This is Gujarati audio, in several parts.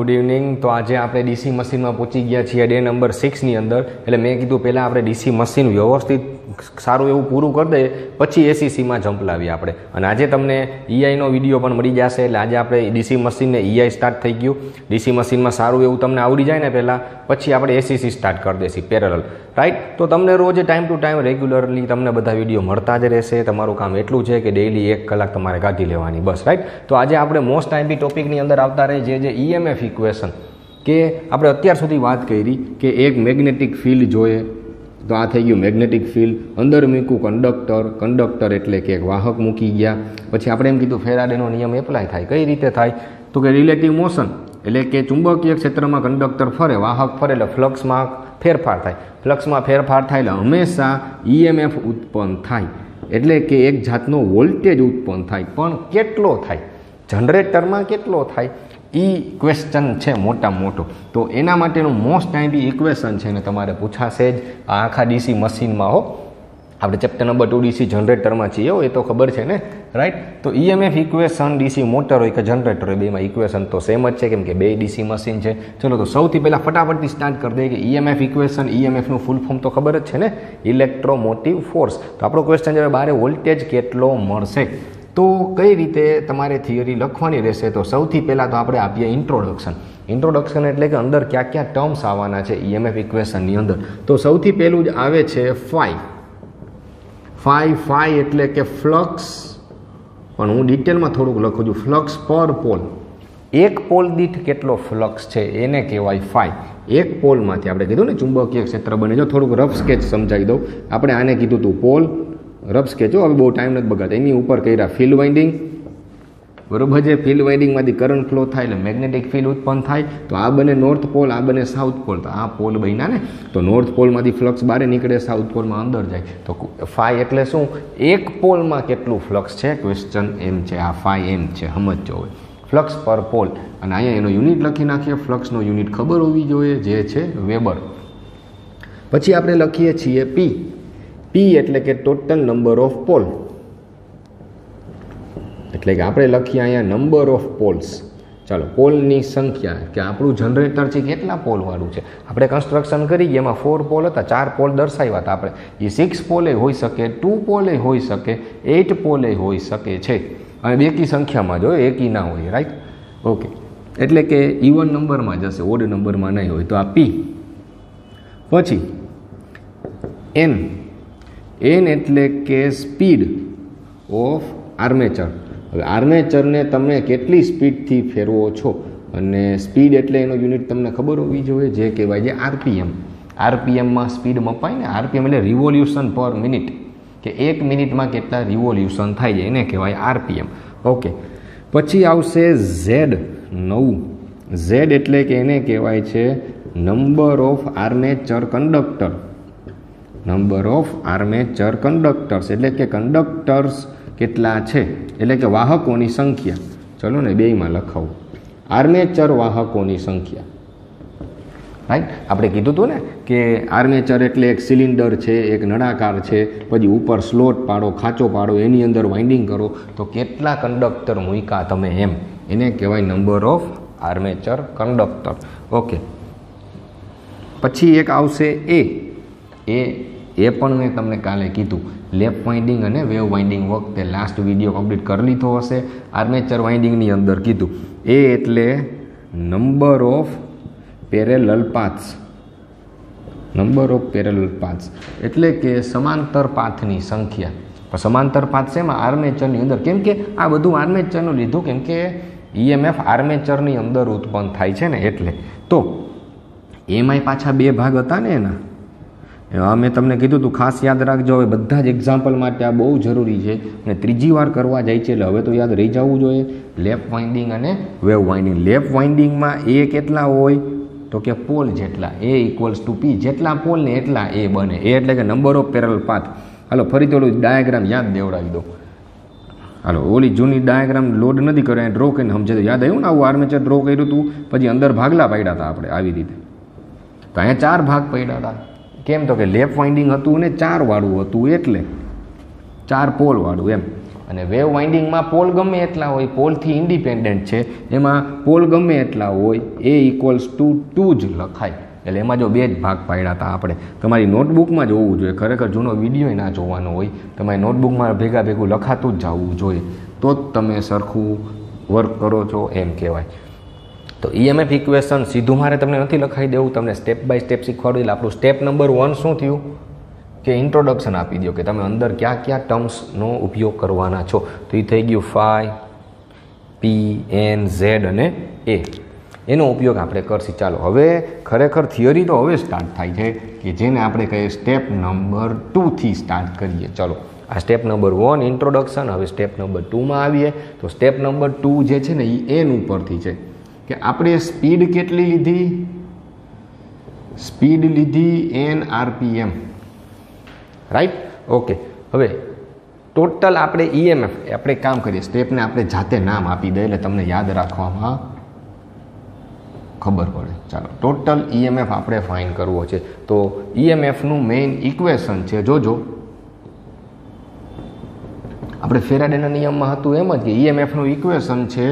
Good evening. તો આજે આપણે ડીસી મશીનમાં પહોંચી ગયા છીએ ડે નંબર 6 ની અંદર। એટલે મેં કીધું પહેલાં આપણે ડીસી મશીન વ્યવસ્થિત સારું એવું પૂરું કરી દઈએ પછી એસીસીમાં જમ્પ લાવીએ આપણે। અને આજે તમને ઈઆઈનો વિડીયો પણ મળી જશે। એટલે આજે આપણે ડીસી મશીનને ઈઆઈ સ્ટાર્ટ થઈ ગયું। ડીસી મશીનમાં સારું એવું તમને આવડી જાય ને પહેલાં, પછી આપણે એસીસી સ્ટાર્ટ કરી દઈશું પેરેલલ, રાઈટ। તો તમને રોજ ટાઈમ ટુ ટાઈમ રેગ્યુલરલી તમને બધા વિડીયો મળતા જ રહેશે। તમારું કામ એટલું છે કે ડેઇલી 1 કલાક તમારે કાઢી લેવાની, બસ, રાઈટ। તો આજે આપણે મોસ્ટ આઈમ્પી ટોપિકની અંદર આવતા રહે જે ઈએમએફ ઇક્વેશન, કે આપણે અત્યાર સુધી વાત કરી કે એક મેગ્નેટિક ફિલ્ડ જોઈએ તો આ થઈ ગયું મેગ્નેટિક ફિલ્ડ, અંદર મૂક્યું કંડક્ટર એટલે કે એક વાહક મૂકી ગયા। પછી આપણે એમ કીધું ફેરાડેનો નિયમ એપ્લાય થાય, કઈ રીતે થાય તો કે રિલેટિવ મોશન એટલે કે ચુંબકીય ક્ષેત્રમાં કંડક્ટર ફરે, વાહક ફરે એટલે ફ્લક્સમાં ફેરફાર થાય, ફ્લક્સમાં ફેરફાર થાય એટલે હંમેશા ઈએમએફ ઉત્પન્ન થાય, એટલે કે એક જાતનો વોલ્ટેજ ઉત્પન્ન થાય। પણ કેટલો થાય, જનરેટરમાં કેટલો થાય, એ ક્વેશ્ચન છે મોટામાં મોટો। તો એના માટેનું મોસ્ટ આઈમ્પી ઇક્વેશન છે ને તમારે પૂછાશે જ આ આખા ડીસી મશીનમાં હો। આપણે ચેપ્ટર નંબર 2 ડીસી જનરેટરમાં છીએ, એ તો ખબર છે ને, રાઈટ। તો ઈએમએફ ઇક્વેશન ડીસી મોટર હોય કે જનરેટર હોય, બેમાં ઇક્વેશન તો સેમ જ છે કેમ કે બે ડીસી મશીન છે। ચલો તો સૌથી પહેલાં ફટાફટથી સ્ટાર્ટ કરી દઈએ કે ઈએમએફ ઇક્વેશન, ઈએમએફનું ફૂલ ફોર્મ તો ખબર જ છે ને, ઇલેક્ટ્રોમોટિવ ફોર્સ। તો આપણો ક્વેશ્ચન છે બારે વોલ્ટેજ કેટલો મળશે, તો કઈ રીતે તમારે થિયરી લખવાની રહેશે। તો સૌથી પહેલાં તો આપણે આપીએ ઇન્ટ્રોડક્શન એટલે કે અંદર ક્યાં ક્યાં ટર્મ્સ આવવાના છે ઈએમએફ ઇક્વેશનની અંદર। તો સૌથી પહેલું જ આવે છે ફાઈ એટલે કે ફ્લક્સ, પણ હું ડિટેલમાં થોડુંક લખું છું, ફ્લક્સ પર પોલ, એક પોલ દીઠ કેટલો ફ્લક્સ છે એને કહેવાય ફાઈ। એક પોલમાંથી આપણે કીધું ને ચુંબકીય ક્ષેત્ર બને, જો થોડુંક રફ સ્કેચ સમજાવી દઉં, આપણે આને કીધું હતું પોલ, રફ સ્કેચ, હવે બહુ ટાઈમ નથી બગાડતા, એની ઉપર કર્યા ફિલ્ડ વાઇન્ડિંગ, બરોબર છે। ફિલ્ડ વાઇન્ડિંગમાંથી કરંટ ફ્લો થાય એટલે મેગ્નેટિક ફિલ્ડ ઉત્પન્ન થાય। તો આ બને નોર્થ પોલ, આ બને સાઉથ પોલ, તો આ પોલ બન્યા ને, તો નોર્થ પોલમાંથી ફ્લક્સ બહાર નીકળે, સાઉથ પોલમાં અંદર જાય। તો ફાઈ એટલે શું, એક પોલમાં કેટલું ફ્લક્સ છે, ક્વેશ્ચન એમ છે, આ ફાઈ એમ છે, સમજો હવે, ફ્લક્સ પર પોલ। અને અહીંયા એનો યુનિટ લખી નાખીએ, ફ્લક્સનો યુનિટ ખબર હોવી જોઈએ જે છે વેબર। પછી આપણે લખીએ છીએ પી એટલે કે ટોટલ નંબર ઓફ પોલ, એટલે કે આપણે લખીએ અહીંયા નંબર ઓફ પોલ્સ। ચાલો, પોલની સંખ્યા, કે આપણું જનરેટર છે કેટલા પોલવાળું છે, આપણે કન્સ્ટ્રક્શન કરી ગયા, એમાં 4 પોલ હતા, 4 પોલ દર્શાવ્યા હતા આપણે, એ 6 પોલે હોઈ શકે, 2 પોલે હોઈ શકે, 8 પોલે હોઈ શકે છે, અને બેકી સંખ્યામાં જો એકી ના હોય, રાઈટ, ઓકે। એટલે કે ઇવન નંબરમાં જશે, ઓડ નંબરમાં નહીં હોય, તો આ પી। પછી એન એટલે કે સ્પીડ ઓફ આર્મેચર। હવે આર્મેચરને તમે કેટલી સ્પીડથી ફેરવો છો, અને સ્પીડ એટલે એનો યુનિટ તમને ખબર હોવી જોઈએ, જે કહેવાય છે આરપીએમ। આરપીએમમાં સ્પીડ મપાય ને, આરપીએમ એટલે રિવોલ્યુશન પર મિનિટ, કે 1 મિનિટમાં કેટલા રિવોલ્યુશન થાય છે એને કહેવાય આરપીએમ, ઓકે। પછી આવશે ઝેડ, નવું ઝેડ એટલે કે એને કહેવાય છે number of armature conductor, number of armature conductors એટલે કે કંડક્ટર્સ કેટલા છે, એટલે કે વાહકોની સંખ્યા। ચલો ને બેયમાં લખાવું, આર્મેચર વાહકોની સંખ્યા, રાઈટ। આપણે કીધું હતું ને કે આર્મેચર એટલે એક સિલિન્ડર છે, એક નળાકાર છે, પછી ઉપર સ્લોટ પાડો, ખાંચો પાડો, એની અંદર વાઇન્ડિંગ કરો, તો કેટલા કંડક્ટર મૂક્યા તમે એમ, એને કહેવાય number of armature conductor, okay. પછી એક આવશે એ પણ મેં તમને કાલે કીધું, લેપ વાઇન્ડિંગ અને વેવ વાઇન્ડિંગ વખતે લાસ્ટ વિડીયો કમ્પ્લીટ કરી લીધો હશે, આર્મેચર વાઇન્ડિંગની અંદર કીધું, એ એટલે number of parallel paths, number of parallel paths એટલે કે સમાંતર પાથની સંખ્યા। સમાંતર પાથ છે એમાં આર્મેચરની અંદર, કેમ કે આ બધું આર્મેચરનું લીધું, કેમ કે ઈએમએફ આર્મેચરની અંદર ઉત્પન્ન થાય છે ને, એટલે તો એમાંય પાછા 2 ભાગ હતા ને એના, મેં તમને કીધું તું, ખાસ યાદ રાખજો, હવે બધા જ એક્ઝામ્પલ માટે આ બહુ જરૂરી છે, અને ત્રીજી વાર કરવા જાય છે એટલે હવે તો યાદ રહી જવું જોઈએ, લેપ વાઇન્ડિંગ અને વેવ વાઇન્ડિંગ। લેપ વાઇન્ડિંગમાં એ કેટલા હોય તો કે પોલ જેટલા, એ ઇક્વલ્સ ટુ પી, જેટલા પોલ ને એટલા એ બને, એ એટલે કે નંબર ઓફ પેરેલલ પાથ। હાલો ફરીથી ઓલું ડાયાગ્રામ યાદ દેવડાવી દો, હાલો ઓલી જૂની ડાયાગ્રામ લોડ નથી કરે, ડ્રો કરીને સમજે તો યાદ આવ્યું ને, આવું આર્મેચર ડ્રો કર્યું હતું, પછી અંદર ભાગલા પાડ્યા હતા આપણે આવી રીતે, તો અહીંયા 4 ભાગ પડ્યા હતા, કેમ તો કે લેપ વાઇન્ડિંગ હતું ને 4 વાળું હતું, એટલે 4 પોલ વાળું એમ, અને વેવ વાઇન્ડિંગમાં પોલ ગમે એટલા હોય, પોલથી ઇન્ડિપેન્ડન્ટ છે, એમાં પોલ ગમે એટલા હોય, A = 2 જ લખાય. એટલે એમાં જો 2 જ ભાગ પાડ્યા હતા આપણે. તમારી નોટબુકમાં જ હોવું જોઈએ, ખરેખર જૂનો વિડીયો ના જોવાનો હોય, તમારી નોટબુકમાં ભેગું લખાતું જ જવું જોઈએ, તો જ તમે સરખું વર્ક કરો છો એમ કહેવાય. તો EMF ઇક્વેશન સીધું મારે તમને નથી લખાઈ દેવું, તમને સ્ટેપ બાય સ્ટેપ શીખવાડું. એટલે આપણું સ્ટેપ નંબર 1 શું થયું કે ઇન્ટ્રોડક્શન આપી દો કે તમે અંદર કયા ટર્મ્સનો ઉપયોગ કરવાના છો. તો એ થઈ ગયું ફાઈ, P, N, Z અને A, એનો ઉપયોગ આપણે કરશી. ચાલો હવે ખરેખર થિયરી તો હવે સ્ટાર્ટ થાય છે કે જેને આપણે કહીએ સ્ટેપ નંબર 2થી સ્ટાર્ટ કરીએ. ચલો આ સ્ટેપ નંબર 1 ઇન્ટ્રોડક્શન. હવે સ્ટેપ નંબર 2માં આવીએ. તો સ્ટેપ નંબર 2 જે છે ને એ એન ઉપરથી છે કે આપણે સ્પીડ કેટલી લીધી, સ્પીડ લીધી n RPM, રાઈટ? ઓકે. હવે ટોટલ આપણે EMF આપણે કામ કરીએ, સ્ટેપને આપણે જાતે નામ આપી દઈએ એટલે તમને યાદ રાખવામાં ખબર પડે. ચાલો ટોટલ EMF આપણે ફાઇન્ડ કરવો છે. તો EMFનું મેઇન ઇક્વેશન છે, જોજો આપણે ફેરાડેના નિયમમાં હતું એમ જ કે EMFનું ઇક્વેશન છે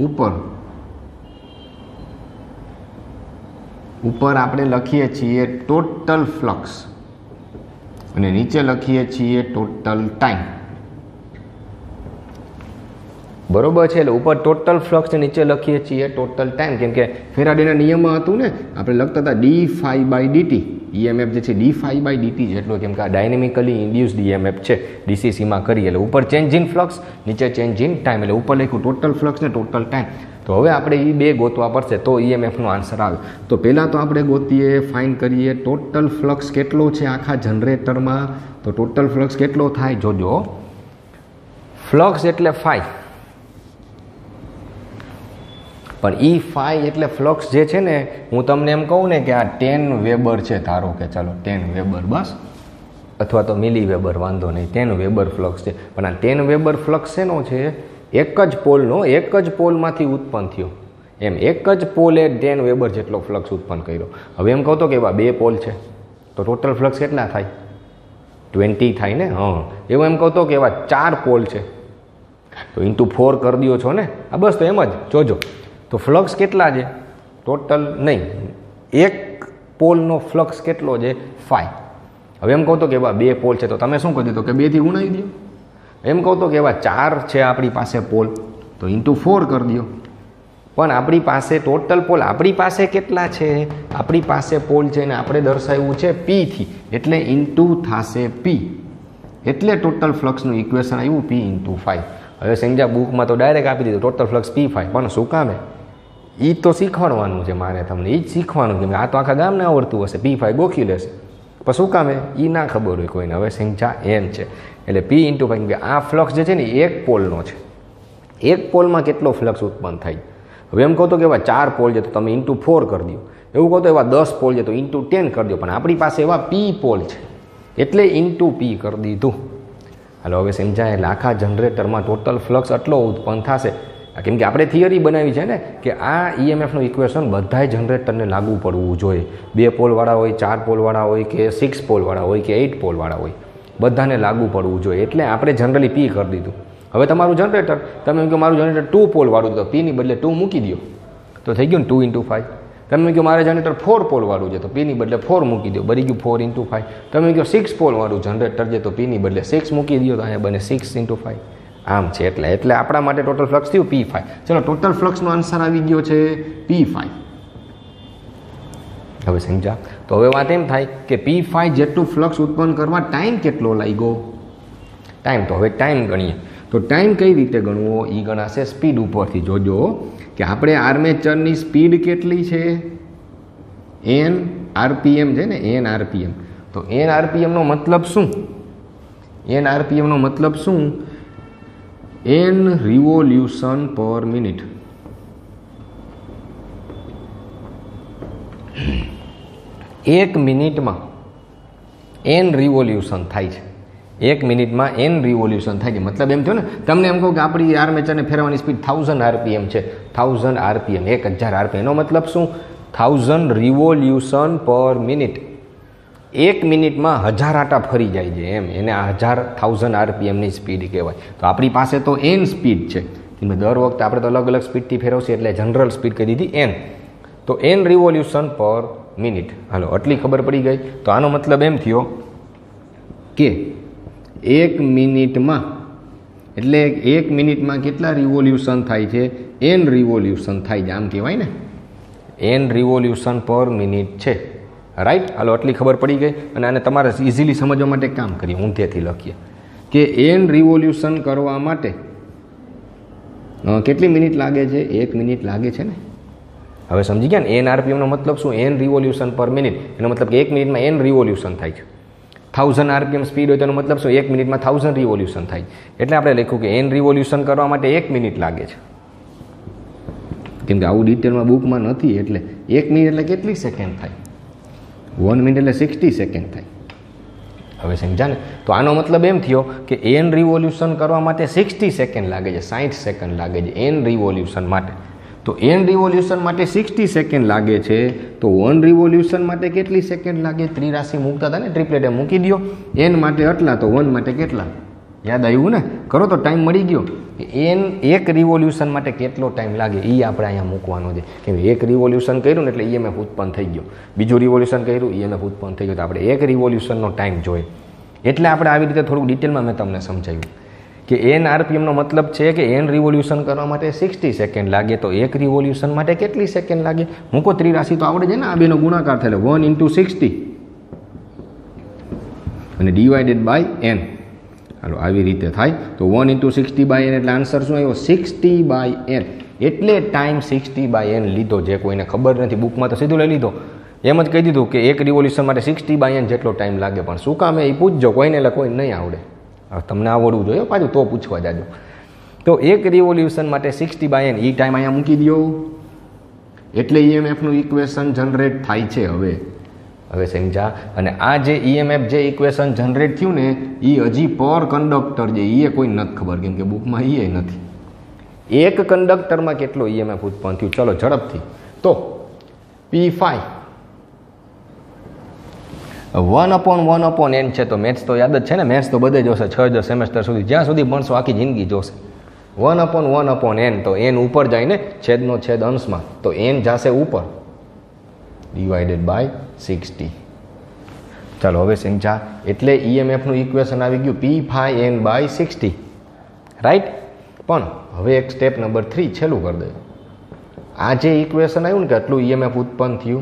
ઉપર આપણે લખીએ છીએ ટોટલ ફ્લક્સ અને નીચે લખીએ છીએ ટોટલ ટાઈમ. બરોબર છે? એટલે ઉપર ટોટલ ફ્લક્સ ને નીચે લખીએ છીએ ટોટલ ટાઈમ. કેમ કે ફેરાડેના નિયમમાં હતું ને, આપણે લખતા હતા d∅dt, EMF જે છે d∅dt જેટલો, કેમ કે આ ડાયનેમિકલી ઇન્ડ્યુસ્ડ EMF છે, DCCમાં કરીએ એટલે ઉપર ચેન્જ ઇન ફ્લક્સ, નીચે ચેન્જ ઇન ટાઈમ, એટલે ઉપર લખ્યું ટોટલ ફ્લક્સ ને ટોટલ ટાઈમ. તો હવે આપણે એ બે ગોતવા પડશે તો EMFનો આન્સર આવે. તો પહેલાં તો આપણે ગોતીએ, ફાઇન્ડ કરીએ ટોટલ ફ્લક્સ કેટલો છે આખા જનરેટરમાં. તો ટોટલ ફ્લક્સ કેટલો થાય જોજો, ફ્લક્સ એટલે ફાઈ, પણ ઈ ફાઈ એટલે ફ્લક્સ જે છે ને, હું તમને એમ કહું ને કે આ 10 વેબર છે, ધારો કે ચાલો 10 વેબર બસ, અથવા તો મિલી વેબર વાંધો નહીં, 10 વેબર ફ્લક્સ છે. પણ આ 10 વેબર ફ્લક્સ શેનો છે? એક જ પોલનો, એક જ પોલમાંથી ઉત્પન્ન થયો. એમ એક જ પોલે 10 વેબર જેટલો ફ્લક્સ ઉત્પન્ન કર્યો. હવે એમ કહો તો કે એવા 2 પોલ છે તો ટોટલ ફ્લક્સ કેટલા થાય? 20 થાય ને. હા, એવું એમ કહો તો કે એવા 4 પોલ છે તો × 4 કરી દો છો ને. આ બસ તો એમ જ જોજો. તો ફ્લક્સ કેટલા છે ટોટલ? નહીં, એક પોલનો ફ્લક્સ કેટલો છે? 5. હવે એમ કહો તો કે એવા 2 પોલ છે તો તમે શું કરી દીધો કે 2થી ગુણાવી દો. એમ કહો તો કે એવા 4 છે આપણી પાસે પોલ તો × 4 કરી દો. પણ આપણી પાસે ટોટલ પોલ આપણી પાસે કેટલા છે? આપણી પાસે પોલ છે ને આપણે દર્શાવ્યું છે P થી, એટલે × થશે P, એટલે ટોટલ ફ્લક્સનું ઇક્વેશન આવ્યું P × 5. હવે સમજ્યા, બુકમાં તો ડાયરેક્ટ આપી દીધું ટોટલ ફ્લક્સ P5, પણ શું કામે? એ તો શીખવાડવાનું છે મારે તમને, એ જ શીખવાનું. કેમ કે આ તો આખા ગામને આવડતું હશે, P5 ગોખી લેશે, પણ શું કામે એ ના ખબર હોય કોઈને. હવે સમજ્યા, N છે એટલે P × 5. આ ફ્લક્સ જે છે ને એક પોલનો છે, એક પોલમાં કેટલો ફ્લક્સ ઉત્પન્ન થાય? હવે એમ કહો તો કે એવા 4 પોલ છે તો તમે × 4 કરી દો. એવું કહો તો એવા 10 પોલ છે તો × 10 કરી દો. પણ આપણી પાસે એવા P પોલ છે એટલે × P કરી દીધું. હાલો હવે સમજાય. એટલે આખા જનરેટરમાં ટોટલ ફ્લક્સ આટલો ઉત્પન્ન થશે. કેમ કે આપણે થિયરી બનાવી છે ને કે આ EMFનું ઇક્વેશન બધાય જનરેટરને લાગુ પડવું જોઈએ. 2 પોલવાળા હોય, 4 પોલવાળા હોય કે 6 પોલવાળા હોય કે 8 પોલવાળા હોય, બધાને લાગુ પડવું જોઈએ. એટલે આપણે જનરલી P કરી દીધું. હવે તમારું જનરેટર, તમે એમ કહો મારું જનરેટર 2 પોલવાળું, તો P ની બદલે 2 મૂકી દો તો થઈ ગયું ને 2 × 5. તમે કહો મારે જનરેટર 4 પોલવાળું છે તો P ની બદલે 4 મૂકી દો, બની ગયું 4 × 5. તમે કહો 6 પોલવાળું જનરેટર છે તો P ની બદલે 6 મૂકી દો તો અહીંયા બને 6 × 5. આમ છે. એટલે આપણા માટે ટોટલ ફ્લક્સ થયું P5. ચલો ટોટલ ફ્લક્સનો આન્સર આવી ગયો છે P5. હવે સમજા. તો હવે વાત એમ થાય કે P5 જેટલું ફ્લક્સ ઉત્પન્ન કરવા ટાઈમ કેટલો લાગ્યો? ટાઈમ, તો હવે ટાઈમ ગણીએ. તો ટાઈમ કઈ રીતે ગણવો? એ ગણાશે સ્પીડ ઉપરથી. જોજો કે આપણે આર્મેચરની સ્પીડ કેટલી છે? n RPM છે ને, n RPM. તો n RPM નો મતલબ શું? n RPM નો મતલબ શું? n revolution per minute. એક મિનિટમાં n રિવોલ્યુશન થાય છે. એક મિનિટમાં n રિવોલ્યુશન થાય છે. મતલબ એમ થયો ને, તમને એમ કહું કે આપણી આર્મેચરને ફેરવાની સ્પીડ 1000 RPM છે. 1000 RPM, 1000 RPM. એનો મતલબ શું? 1000 રિવોલ્યુશન પર મિનિટ. 1 મિનિટમાં 1000 આટા ફરી જાય છે એમ, એને 1000 RPMની સ્પીડ કહેવાય. તો આપણી પાસે તો n સ્પીડ છે, દર વખતે આપણે તો અલગ અલગ સ્પીડથી ફેરવશે એટલે જનરલ સ્પીડ કહી દીધી n. તો n રિવોલ્યુશન પર મિનિટ. હાલો આટલી ખબર પડી ગઈ. તો આનો મતલબ એમ થયો કે 1 મિનિટમાં, એટલે 1 મિનિટમાં કેટલા રિવોલ્યુશન થાય છે? n રિવોલ્યુશન થાય છે, આમ કહેવાય ને, n રિવોલ્યુશન પર મિનિટ છે. રાઈટ. હાલો આટલી ખબર પડી ગઈ. અને આને તમારે ઇઝીલી સમજવા માટે કામ કરીએ, ઊંધેથી લખીએ કે n રિવોલ્યુશન કરવા માટે કેટલી મિનિટ લાગે છે? 1 મિનિટ લાગે છે ને. હવે સમજી ગયા ને? n RPM નો મતલબ શું? n revolution per minute. એનો મતલબ કે 1 મિનિટમાં n રિવોલ્યુશન થાય છે. 1000 RPM સ્પીડ હોય તો એનો મતલબ શું? 1 મિનિટમાં 1000 રિવોલ્યુશન થાય. એટલે આપણે લખ્યું કે n રિવોલ્યુશન કરવા માટે 1 મિનિટ લાગે છે. કેમ કે આવું ડિટેલમાં બુકમાં નથી. એટલે 1 મિનિટ એટલે કેટલી સેકન્ડ થાય? 1 મિનિટ એટલે 60 સેકન્ડ થાય. હવે સમજા ને? તો આનો મતલબ એમ થયો કે n રિવોલ્યુશન કરવા માટે 60 સેકન્ડ લાગે છે, 60 સેકન્ડ લાગે છે n રિવોલ્યુશન માટે. તો n રિવોલ્યુશન માટે 60 સેકન્ડ લાગે છે. તો 1 રિવોલ્યુશન માટે કેટલી સેકન્ડ લાગે? ત્રિરાશિ મૂકતા હતા ને, ટ્રિપલેટ મૂકી દો. n માટે આટલા, તો 1 માટે કેટલા? યાદ આવ્યું ને? કરો તો ટાઈમ મળી ગયો. n 1 રિવોલ્યુશન માટે કેટલો ટાઈમ લાગે એ આપણે અહીંયા મૂકવાનો છે. કેમ 1 રિવોલ્યુશન કર્યું ને એટલે EMF ઉત્પન્ન થઈ ગયો, બીજું રિવોલ્યુશન કર્યું EMF ઉત્પન્ન થઈ ગયો. તો આપણે 1 રિવોલ્યુશનનો ટાઈમ જોઈએ. એટલે આપણે આવી રીતે થોડુંક ડિટેલમાં મેં તમને સમજાવ્યું કે n RPM નો મતલબ છે કે n રિવોલ્યુશન કરવા માટે 60 સેકન્ડ લાગે. તો 1 રિવોલ્યુશન માટે કેટલી સેકન્ડ લાગે? મૂકો, ત્રિરાશિ તો આવડે છે ને, આ બેનો ગુણાકાર થાય 1 × 60 અને ડિવાઇડેડ બાય n. હાલો આવી રીતે થાય. તો 1 × 60/n એટલે આન્સર શું આવ્યો? 60/n. એટલે ટાઈમ 60/n લીધો. જે કોઈને ખબર નથી બુકમાં તો સીધું લઈ લીધો, એમ જ કહી દીધું કે 1 રિવોલ્યુશન માટે 60/n જેટલો ટાઈમ લાગે. પણ શું કામ એ પૂછજો, કોઈને એટલે કોઈ નહીં આવડે. તમને આવડવું જોઈએ પાછું, તો પૂછવા જાજો. તો 1 રિવોલ્યુશન માટે 60/n એ ટાઈમ અહીંયા મૂકી દો. એટલે EMFનું ઇક્વેશન જનરેટ થાય છે. હવે સમજા? અને આ જે EMF જે ઇક્વેશન જનરેટ થયું ને એ હજી પર કંડક્ટર છે, એ કોઈ નથી ખબર, કેમ કે બુકમાં એ નથી. એક કંડક્ટરમાં કેટલો EMF ઉત્પન્ન થયું? ચલો ઝડપથી. તો P5 1/1/n છે. તો મેથ્સ તો યાદ જ છે ને, મેથ્સ તો બધે જોશે 6 સેમેસ્ટર સુધી, જ્યાં સુધી ભણશો આખી જિંદગી જોશે. 1/1/n. તો n ઉપર જાય ને, છેદનો છેદ અંશમાં, તો n જશે ઉપર, ડિવાઇડેડ બાય 60. ચાલો હવે સમજા? એટલે EMFનું ઇક્વેશન આવી ગયું P5n/60. રાઈટ. પણ હવે એક સ્ટેપ નંબર 3 છેલ્લું કરી દે. આ જે ઇક્વેશન આવ્યું ને કે આટલું EMF ઉત્પન્ન થયું,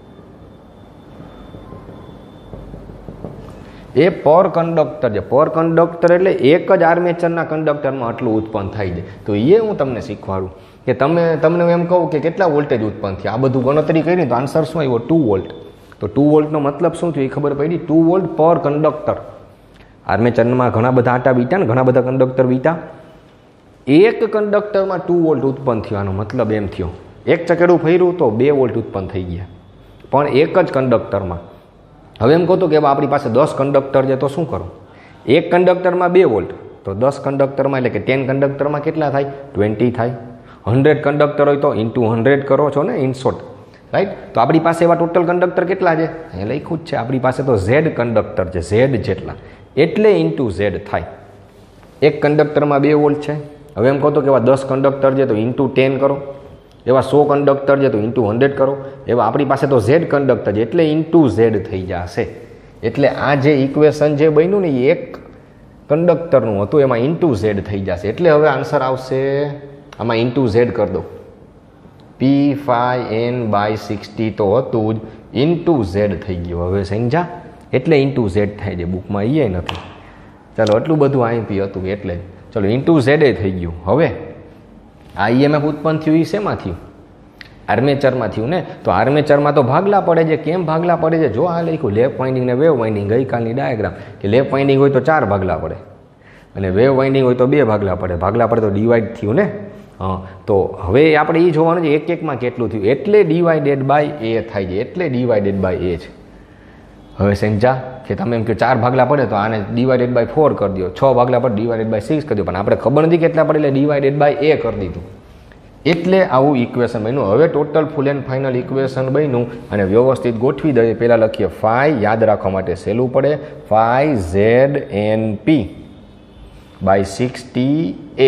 એ પર કંડક્ટર છે. પર કંડક્ટર એટલે એક જ આર્મેચરના કંડક્ટરમાં આટલું ઉત્પન્ન થાય છે. તો એ હું તમને શીખવાડું કે તમને એમ કહું કે કેટલા વોલ્ટેજ ઉત્પન્ન થયા. આ બધું ગણતરી કરી તો આન્સર શું આવ્યો? 2 વોલ્ટ. તો 2 વોલ્ટનો મતલબ શું થયું એ ખબર પડી? 2 વોલ્ટ પર કંડક્ટર. આર્મેચરમાં ઘણા બધા આટા બીટા ને, ઘણા બધા કંડક્ટર બીટા. એક કંડક્ટરમાં 2 વોલ્ટ ઉત્પન્ન થયો. આનો મતલબ એમ થયો એક ચકેડું ફર્યું તો 2 વોલ્ટ ઉત્પન્ન થઈ ગયા, પણ એક જ કંડક્ટરમાં. હવે એમ કહો તો કે આપણી પાસે 10 કંડક્ટર છે, તો શું કરો? એક કંડક્ટરમાં 2 વોલ્ટ, તો 10 કંડક્ટરમાં એટલે કે 10 કંડક્ટરમાં કેટલા થાય? 20 થાય. 100 કંડક્ટર હોય તો ઇન્ટુ 100 કરો છો ને, ઇન શોર્ટ. રાઈટ. તો આપણી પાસે એવા ટોટલ કંડક્ટર કેટલા છે? અહીંયા લખ્યું જ છે આપણી પાસે તો Z કંડક્ટર છે, Z જેટલા, એટલે ઇન્ટુ Z થાય. એક કંડક્ટરમાં 2 વોલ્ટ છે. હવે એમ કહો તો કે એવા 10 કંડક્ટર છે તો ઇન્ટુ 10 કરો, એવા 100 કંડક્ટર છે તો ઇન્ટુ 100 કરો. એવા આપણી પાસે તો Z કંડક્ટર છે એટલે ઇન્ટુ Z થઈ જશે. એટલે આ જે ઇક્વેશન જે બન્યું ને એ એક કંડક્ટરનું હતું, એમાં ઇન્ટુ Z થઈ જશે. એટલે હવે આન્સર આવશે આમાં ઇન્ટુ Z કરી દો. P5n/60 તો હતું જ, ઇન્ટુ Z થઈ ગયું. હવે સમજા? એટલે ઇન્ટુ Z થાય છે, બુકમાં એ નથી. ચાલો એટલું બધું આઈપી હતું એટલે ચલો ઇન્ટુ Z થઈ ગયું. હવે આ EMF ઉત્પન્ન થયું એ શેમાં થયું? આર્મેચરમાં થયું ને. તો આર્મેચરમાં તો ભાગલા પડે છે. કેમ ભાગલા પડે છે? જો આ લખ્યું લેફ્ટ વાઇન્ડિંગ ને વેવ વાઇન્ડિંગ, ગઈકાલની ડાયાગ્રામ કે લેફ્ટ વાઇન્ડિંગ હોય તો 4 ભાગલા પડે અને વેવ વાઇન્ડિંગ હોય તો 2 ભાગલા પડે. ભાગલા પડે તો ડિવાઈડ થયું ને. તો હવે આપણે એ જોવાનું છે એક એકમાં કેટલું થયું, એટલે ડિવાઇડેડ બાય A થાય છે, એટલે ડિવાઇડેડ બાય A છે. હવે સમજા કે તમે એમ કે 4 ભાગલા પડે તો આને ડિવાઇડેડ બાય 4 કરી દો, 6 ભાગલા પડે ડિવાઇડેડ બાય 6 કરી દો, પણ આપણે ખબર નથી કેટલા પડે એટલે ડિવાઇડેડ બાય A કરી દીધું. એટલે આવું ઇક્વેશન બન્યું. હવે total full and final equation બન્યું અને વ્યવસ્થિત ગોઠવી દઈએ. પહેલાં લખીએ ફાઈ, યાદ રાખવા માટે સહેલું પડે, ફાઈ ZNP બાય 60A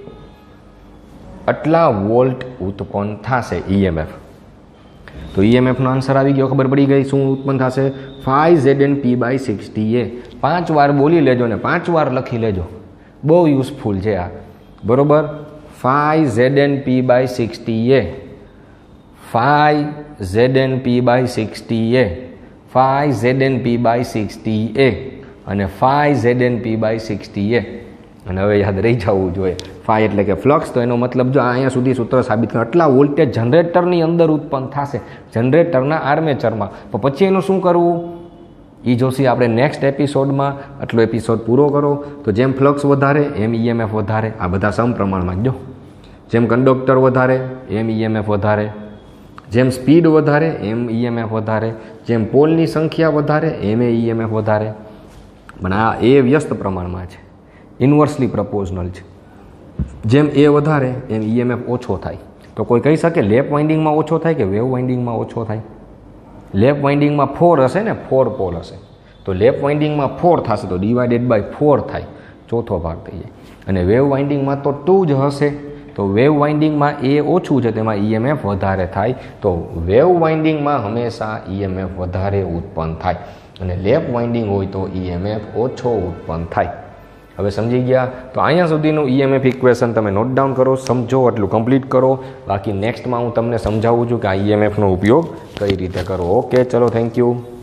આટલા વોલ્ટ ઉત્પન્ન થશે EMF. તો EMFનો આન્સર આવી ગયો, ખબર પડી ગઈ શું ઉત્પન્ન થશે? Phi ZNP by 60A. 5 વાર બોલી લેજો ને 5 વાર લખી લેજો, બહુ યુઝફુલ છે આ, બરોબર. Phi ZNP by 60A, phi ZNP by 60A, phi ZNP by 60A અને ફાઈ ZNP બાય 60A. અને હવે યાદ રહી જવું જોઈએ, ફાઈ એટલે કે ફ્લક્સ. તો એનો મતલબ જો અહીંયા સુધી સૂત્ર સાબિત કરે, આટલા વોલ્ટેજ જનરેટરની અંદર ઉત્પન્ન થશે, જનરેટરના આર્મેચરમાં. તો પછી એનું શું કરવું એ જોશી આપણે નેક્સ્ટ એપિસોડમાં. આટલો એપિસોડ પૂરો કરો. તો જેમ ફ્લક્સ વધારે એમ EMF વધારે, આ બધા સમપ્રમાણમાં. જો જેમ કંડક્ટર વધારે એમ EMF વધારે, જેમ સ્પીડ વધારે એમ EMF વધારે, જેમ પોલની સંખ્યા વધારે એમ EMF વધારે. પણ આ એ વ્યસ્ત પ્રમાણમાં છે, ઇન્વર્સલી પ્રપોઝનલ છે. જેમ એ વધારે એમ EMF ઓછો થાય. તો કોઈ કહી શકે લેપ વાઇન્ડિંગમાં ઓછો થાય કે વેવ વાઇન્ડિંગમાં ઓછો થાય? લેપ વાઇન્ડિંગમાં 4 હશે ને, 4 પોલ હશે. તો લેપ વાઇન્ડિંગમાં 4 થશે તો ડિવાઇડેડ બાય 4 થાય, ચોથો ભાગ થઈ જાય. અને વેવ વાઇન્ડિંગમાં તો 2 જ હશે. તો વેવ વાઇન્ડિંગમાં એ ઓછું છે, તેમાં EMF વધારે થાય. તો વેવ વાઇન્ડિંગમાં હંમેશા EMF વધારે ઉત્પન્ન થાય અને લેપ વાઇન્ડિંગ હોય તો EMF ઓછો ઉત્પન્ન થાય. હવે સમજી ગયા? તો અહીંયા સુધીનું EMF ઇક્વેશન તમે નોટ ડાઉન કરો, સમજો, એટલું કમ્પ્લીટ કરો. બાકી નેક્સ્ટમાં હું તમને સમજાવું છું કે આ EMFનો ઉપયોગ કઈ રીતે કરવો. ઓકે, ચલો, થેન્ક યુ.